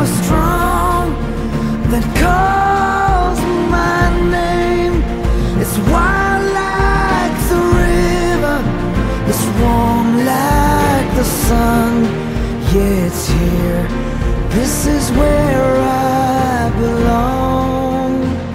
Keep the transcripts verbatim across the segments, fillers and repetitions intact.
strong that calls my name. It's wild like the river, it's warm like the sun. Yeah, it's here, this is where I belong.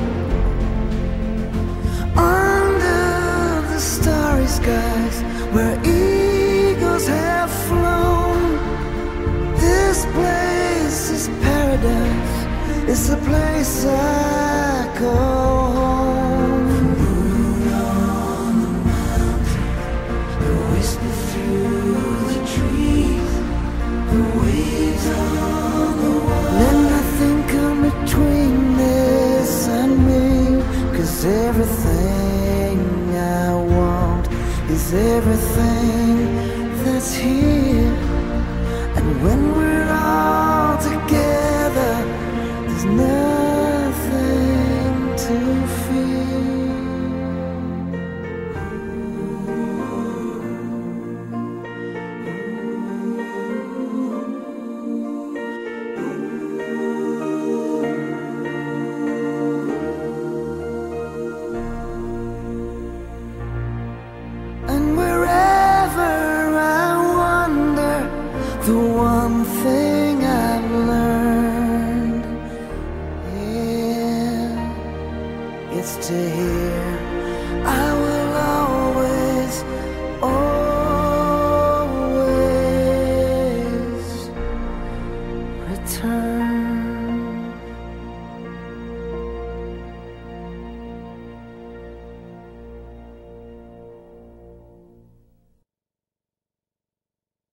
Under the starry skies where eagles have flown, this place is paradise, it's the place I call home. The moon on the mountain, the whisper through the trees, the waves on the water. Let nothing come between this and me, 'cause everything I want is everything that's here. And when we're all together, there's nothing to fear. And wherever I wander, the one thing I've learned, yeah, it's to hear I will always, always return.